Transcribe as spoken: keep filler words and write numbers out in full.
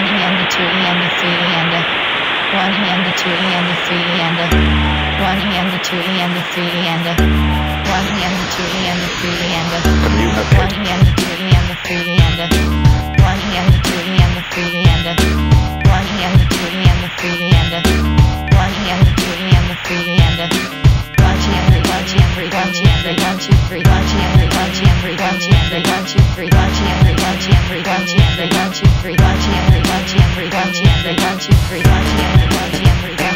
hand, a two and a three and a one hand, a two and a three and a one hand, a two and a three and a one hand, a two and a three and a one hand, a two and a three and a one hand, a two and a three and a one hand, a two and a three and a one hand, a two and a three and a one jamboree, one jamboree, one jamboree, one two three, one jamboree, one jamboree, one jamboree, one two three, one jamboree, one jamboree, one jamboree, one two three, one jamboree, one jamboree, one jamboree, one two three, one jamboree, one jamboree.